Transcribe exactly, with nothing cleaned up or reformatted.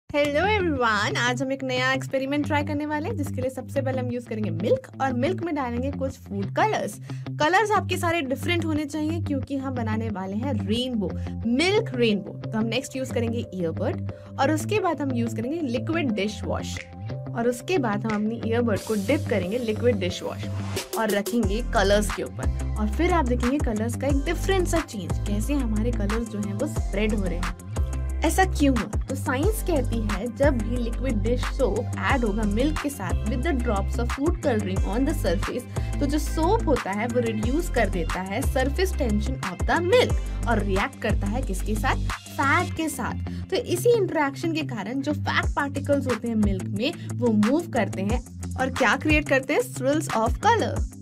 Hello everyone, आज हम एक नया एक्सपेरिमेंट ट्राई करने वाले हैं जिसके लिए सबसे पहले हम यूज करेंगे मिल्क और मिल्क में डालेंगे कुछ फूड कलर्स। कलर्स आपके सारे डिफरेंट होने चाहिए क्योंकि हम बनाने वाले हैं रेनबो, मिल्क रेनबो। तो हम नेक्स्ट यूज करेंगे ईयरबड और उसके बाद हम यूज करेंगे लिक्विड डिश वॉश और उसके बाद हम अपनी ईयरबड को डिप करेंगे लिक्विड डिश वॉश और रखेंगे कलर्स के ऊपर। और फिर आप देखेंगे कलर्स का एक डिफरेंट सा चेंज, कैसे हमारे कलर्स जो हैं वो स्प्रेड हो रहे हैं। ऐसा क्यों हुआ? तो साइंस कहती है जब भी लिक्विड डिश सोप ऐड होगा मिल्क के साथ with the drops of food colouring on the surface, तो जो सोप होता है वो रिड्यूस कर देता है surface tension of the milk और रिएक्ट करता है किसके साथ? फैट के साथ। तो इसी इंटरेक्शन के कारण जो फैट पार्टिकल्स होते हैं मिल्क में वो मूव करते हैं और क्या क्रिएट करते हैं? Swirls of colour.